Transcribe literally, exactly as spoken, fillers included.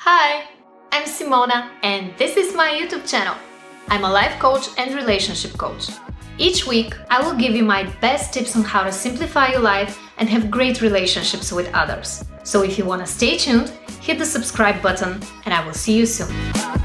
Hi, I'm Simona and this is my YouTube channel. I'm a life coach and relationship coach. Each week, I will give you my best tips on how to simplify your life and have great relationships with others. So if you want to stay tuned, hit the subscribe button and I will see you soon.